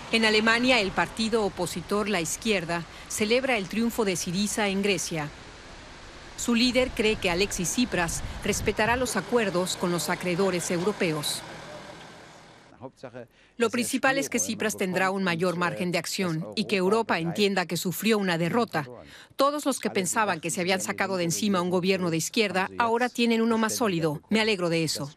En Alemania, el partido opositor La Izquierda celebra el triunfo de Syriza en Grecia. Su líder cree que Alexis Tsipras respetará los acuerdos con los acreedores europeos. Lo principal es que Tsipras tendrá un mayor margen de acción y que Europa entienda que sufrió una derrota. Todos los que pensaban que se habían sacado de encima un gobierno de izquierda ahora tienen uno más sólido. Me alegro de eso.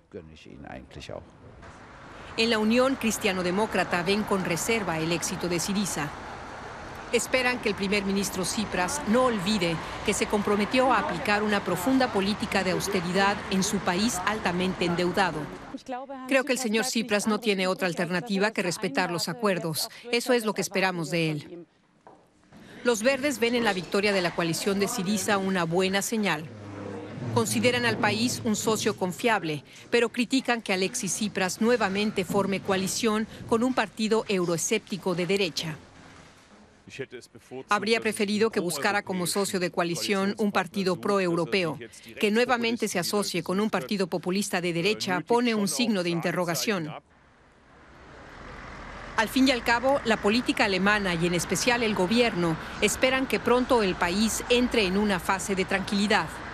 En la Unión Cristiano-Demócrata ven con reserva el éxito de Syriza. Esperan que el primer ministro Tsipras no olvide que se comprometió a aplicar una profunda política de austeridad en su país altamente endeudado. Creo que el señor Tsipras no tiene otra alternativa que respetar los acuerdos. Eso es lo que esperamos de él. Los verdes ven en la victoria de la coalición de Syriza una buena señal. Consideran al país un socio confiable, pero critican que Alexis Tsipras nuevamente forme coalición con un partido euroescéptico de derecha. Habría preferido que buscara como socio de coalición un partido pro-europeo. Que nuevamente se asocie con un partido populista de derecha pone un signo de interrogación. Al fin y al cabo, la política alemana y en especial el gobierno esperan que pronto el país entre en una fase de tranquilidad.